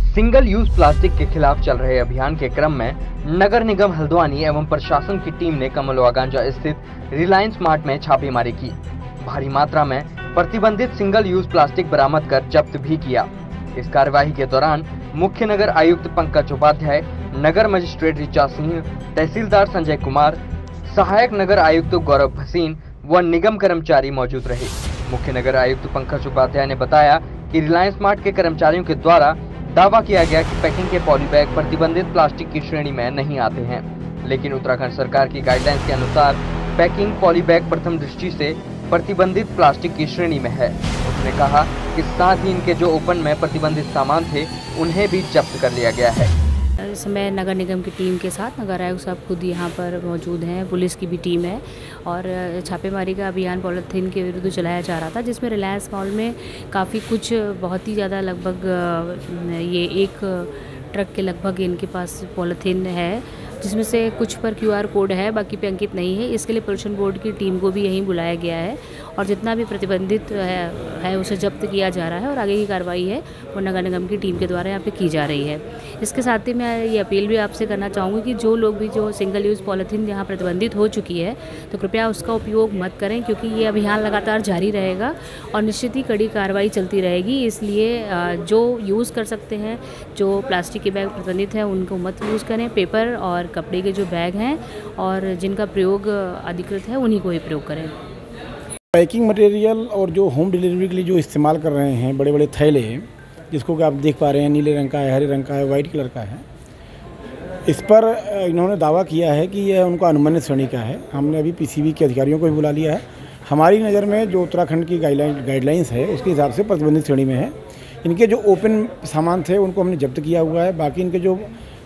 Single use plastic के खिलाफ चल रहे अभियान के क्रम में नगर निगम हल्द्वानी एवं प्रशासन की टीम ने कमलवागांजा स्थित रिलायंस मार्ट में छापेमारी की। भारी मात्रा में प्रतिबंधित सिंगल यूज प्लास्टिक बरामद कर जब्त भी किया। इस कार्यवाही के दौरान मुख्य नगर आयुक्त पंकज उपाध्याय, नगर मजिस्ट्रेट ऋचा सिंह, तहसीलदार संजय कुमार, सहायक नगर आयुक्त गौरव भसीन व निगम कर्मचारी मौजूद रहे। मुख्य नगर आयुक्त पंकज उपाध्याय ने बताया कि रिलायंस मार्ट के कर्मचारियों के द्वारा दावा किया गया कि पैकिंग के पॉलीबैग प्रतिबंधित प्लास्टिक की श्रेणी में नहीं आते हैं, लेकिन उत्तराखंड सरकार की गाइडलाइंस के अनुसार पैकिंग पॉलीबैग प्रथम दृष्टि से प्रतिबंधित प्लास्टिक की श्रेणी में है। उन्होंने कहा कि साथ ही इनके जो ओपन में प्रतिबंधित सामान थे उन्हें भी जब्त कर लिया गया है। इस समय नगर निगम की टीम के साथ नगर आयुक्त साहब खुद यहाँ पर मौजूद हैं, पुलिस की भी टीम है और छापेमारी का अभियान पॉलीथीन के विरुद्ध चलाया जा रहा था, जिसमें रिलायंस मॉल में काफ़ी कुछ बहुत ही ज़्यादा लगभग ये एक ट्रक के लगभग इनके पास पॉलीथीन है, जिसमें से कुछ पर QR कोड है, बाकी पे अंकित नहीं है। इसके लिए पोल्यूशन बोर्ड की टीम को भी यहीं बुलाया गया है और जितना भी प्रतिबंधित है उसे जब्त किया जा रहा है और आगे की कार्रवाई है वो नगर निगम की टीम के द्वारा यहाँ पे की जा रही है। इसके साथ ही मैं ये अपील भी आपसे करना चाहूँगी कि जो लोग भी जो सिंगल यूज़ पॉलीथीन यहाँ प्रतिबंधित हो चुकी है तो कृपया उसका उपयोग मत करें, क्योंकि ये अभियान लगातार जारी रहेगा और निश्चित ही कड़ी कार्रवाई चलती रहेगी। इसलिए जो यूज़ कर सकते हैं, जो प्लास्टिक के बैग प्रतिबंधित हैं उनको मत यूज़ करें। पेपर और कपड़े के जो बैग हैं और जिनका प्रयोग अधिकृत है उन्हीं को ही प्रयोग करें। पैकिंग मटेरियल और जो होम डिलीवरी के लिए जो इस्तेमाल कर रहे हैं बड़े बड़े थैले, जिसको कि आप देख पा रहे हैं नीले रंग का है, हरे रंग का है, वाइट कलर का है, इस पर इन्होंने दावा किया है कि यह उनका अनुमानित श्रेणी का है। हमने अभी PCB के अधिकारियों को भी बुला लिया है। हमारी नज़र में जो उत्तराखंड की गाइडलाइंस है उसके हिसाब से प्रतिबंधित श्रेणी में है। इनके जो ओपन सामान थे उनको हमने जब्त किया हुआ है। बाकी इनके जो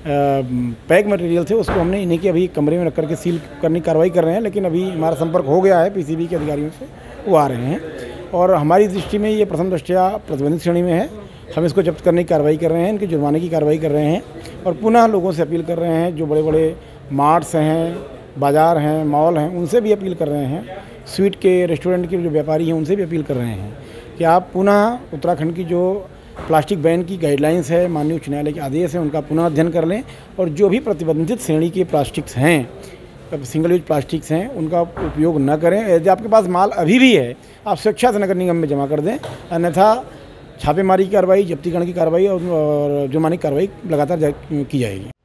पैक मटेरियल थे उसको हमने इन्हीं के अभी कमरे में रख करके सील करने की कार्रवाई कर रहे हैं, लेकिन अभी हमारा संपर्क हो गया है PCB के अधिकारियों से, वो आ रहे हैं और हमारी दृष्टि में ये प्रथम दृष्टया प्रतिबंधित श्रेणी में है। हम इसको जब्त करने की कार्रवाई कर रहे हैं, इनके जुर्माने की कार्रवाई कर रहे हैं और पुनः लोगों से अपील कर रहे हैं, जो बड़े बड़े मार्ट्स हैं, बाज़ार हैं, मॉल हैं, उनसे भी अपील कर रहे हैं, स्वीट के रेस्टोरेंट के जो व्यापारी हैं उनसे भी अपील कर रहे हैं कि आप पुनः उत्तराखंड की जो प्लास्टिक बैन की गाइडलाइंस है, माननीय उच्च न्यायालय के आदेश है, उनका पुनः अध्ययन कर लें और जो भी प्रतिबंधित श्रेणी के प्लास्टिक्स हैं, सिंगल यूज प्लास्टिक्स हैं, उनका उपयोग न करें। यदि आपके पास माल अभी भी है आप स्वेच्छा से नगर निगम में जमा कर दें, अन्यथा छापेमारी की कार्रवाई, जब्तीकरण की कार्रवाई और जुर्माने की कार्रवाई लगातार की जाएगी।